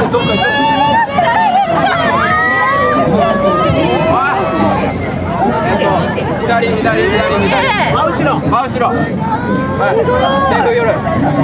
左。真後ろ。はい。手振る。